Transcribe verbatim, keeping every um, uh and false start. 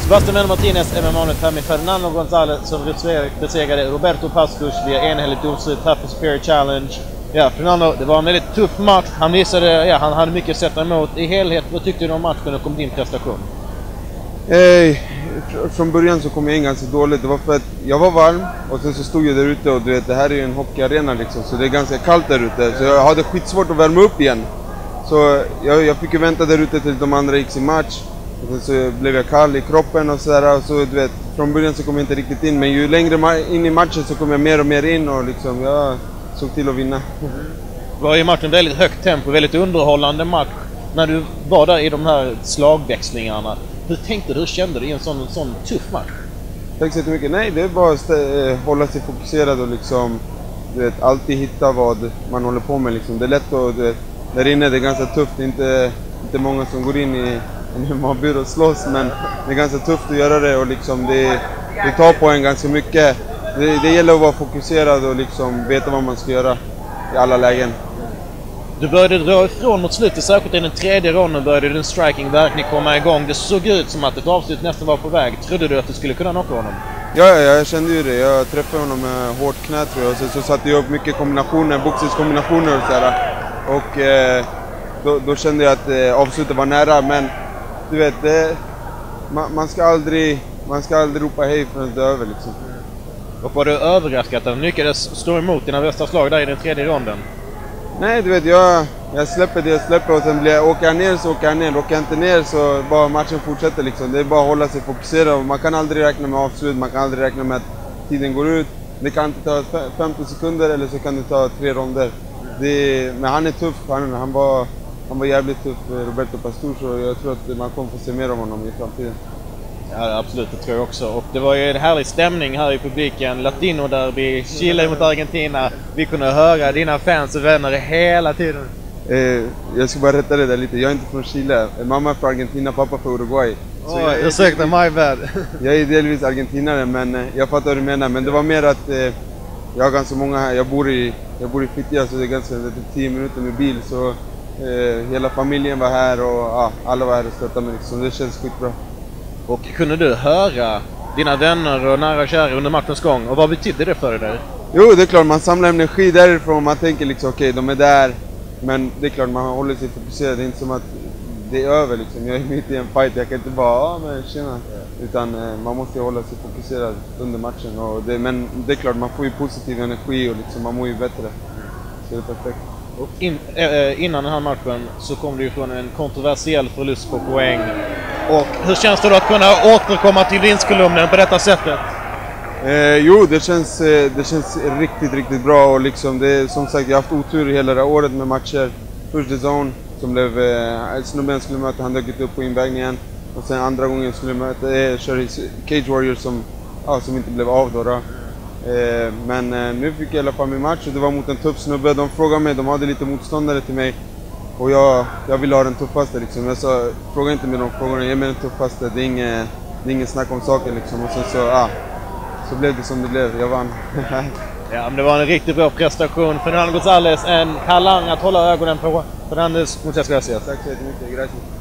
Sebastian Meno Martinez, M M A här med Fernando González som besegrade Roberto Pastus via enhälligt domslut här på Superior Challenge. Ja, Fernando, det var en väldigt tuff match. Han visade, ja, han hade mycket att sätta emot. I helhet, vad tyckte du om matchen och om din prestation? Eh, från början så kom jag in ganska dåligt. Det var för att jag var varm och sen så stod jag där ute och du vet, det här är ju en hockeyarena liksom, så det är ganska kallt där ute. Så jag hade skitsvårt att värma upp igen. Så jag, jag fick ju vänta där ute till de andra gick sin match. Och sen så blev jag kall i kroppen och sådär. Så du vet, från början så kom jag inte riktigt in. Men ju längre in i matchen så kom jag mer och mer in och liksom jag såg till att vinna. Det var ju matchen väldigt högt tempo, väldigt underhållande match. När du var där i de här slagväxlingarna, hur tänkte du, hur kände du i en sån, en sån tuff match? Tack så jättemycket. Nej, det är bara att äh, hålla sig fokuserad och liksom, du vet, alltid hitta vad man håller på med. Liksom. Det är lätt att, du vet, där inne det är ganska tufft. Det är inte, inte många som går in i en M M A-byrå och slåss, men det är ganska tufft att göra det och liksom det, det tar på en ganska mycket. Det, det gäller att vara fokuserad och liksom veta vad man ska göra i alla lägen. Du började dra ifrån mot slutet, särskilt i den tredje ronden började din striking verkligen komma igång. Det såg ut som att ett avslut nästan var på väg. Trodde du att du skulle kunna knocka honom? Ja, ja, jag kände ju det. Jag träffade honom med hårt knä tror jag. Och så, så satte jag upp mycket kombinationer, boxningskombinationer och sådär. Och eh, då, då kände jag att eh, avslutet var nära. Men du vet, det, man, man, ska aldrig, man ska aldrig ropa hej förrän det är över liksom. Och var du överraskad att han lyckades stå emot dina bästa slag där i den tredje ronden? Nej, du vet, jag, jag släpper det jag släpper och sen blir jag, åker jag ner så åker jag ner. Åker jag inte ner så bara matchen fortsätter liksom. Det är bara att hålla sig fokuserad. Man kan aldrig räkna med avslut, man kan aldrig räkna med att tiden går ut. Det kan inte ta femtio sekunder eller så kan det ta tre ronder. Det, men han är tuff, han, han, var, han var jävligt tuff, Roberto Pastus, och jag tror att man kommer få se mer av honom i framtiden. Ja, absolut, det tror jag också. Och det var ju en härlig stämning här i publiken. Latino derby, Chile mot Argentina. Vi kunde höra dina fans och vänner hela tiden. Eh, jag ska bara rätta det där lite. Jag är inte från Chile. Mamma är från Argentina, pappa från Uruguay. Så oh, jag ursäkta, my bad. Jag är delvis argentinare, men jag fattar vad du menar. Men det var mer att eh, jag har ganska många här. Jag bor i, jag bor i Fittja, så det är ganska tio minuter med bil. Så eh, hela familjen var här och ah, alla var här och stöttade mig. Så det känns skitbra. Och kunde du höra dina vänner och nära och kära under matchens gång? Och vad betydde det för dig där? Jo, det är klart, man samlar energi därifrån. Man tänker liksom, okej, okay, de är där. Men det är klart, man håller sig fokuserad. Det är inte som att det är över liksom. Jag är mitt i en fight, jag kan inte bara, ja men tjena. Utan eh, man måste hålla sig fokuserad under matchen. Och det, men det är klart, man får ju positiv energi och liksom, man mår ju bättre. Så det är perfekt. Och in, äh, innan den här matchen så kom du från en kontroversiell förlust på poäng. Och hur känns det då att kunna återkomma till vinstkolumnen på detta sättet? Eh, jo, det känns, eh, det känns riktigt, riktigt bra. Och liksom det, som sagt, jag har haft otur hela det här året med matcher. Först The Zone, som blev, eh, snubben skulle möta, han dök upp på invägningen. Och sen andra gången skulle jag möta, eh, köra Cage Warriors som, ja, som inte blev av då. då. Eh, men eh, nu fick jag i alla fall min match och det var mot en tuff snubbe. De frågade mig, de hade lite motståndare till mig. Och jag, jag ville ha den tuffaste liksom. Jag sa, fråga inte med de frågorna, ge mig den tuffaste. Det är inget, det är inget snack om saken liksom. Och sen så, ja, så blev det som det blev. Jag vann. Ja, men det var en riktigt bra prestation. Fernando González, en talang att hålla ögonen på. Fernandes, muchas gracias. Tack så jättemycket, gracias.